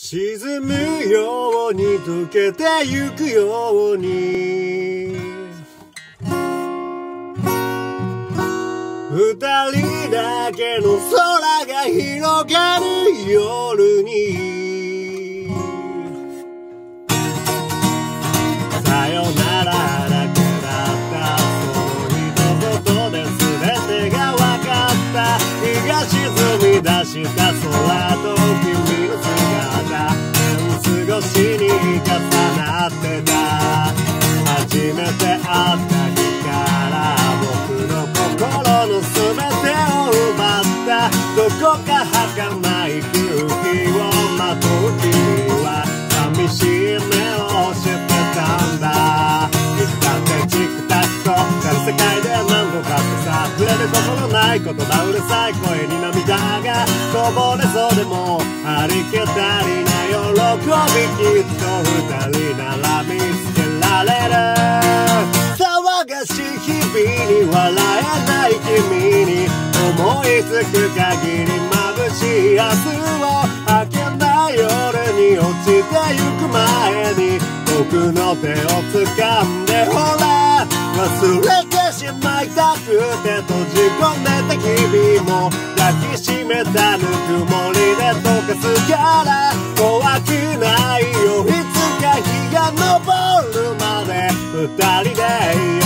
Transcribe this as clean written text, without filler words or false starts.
沈むように溶けてゆくように二人だけの空が広がる夜にさよならだけだったその一言で全てが分かった日が沈み出した空と君の姿過ごしに重なってた初めて会った日から僕の心の全てを奪ったどこか儚い空気をまとう君は寂しい目をしてたんだいつだってチクタクと世界で何度かってさ触れることのない言葉うるさい声に涙がこぼれそうでもありきたりな喜びきっと二人なら見つけられる騒がしい日々に笑えない君に思いつく限り眩しい明日を明けない夜に落ちてゆく前に僕の手を掴んでほら忘れてしまいたくて閉じ込めた日々も抱きしめたぬくもりで溶かすから怖くないよいつか日が昇るまで二人で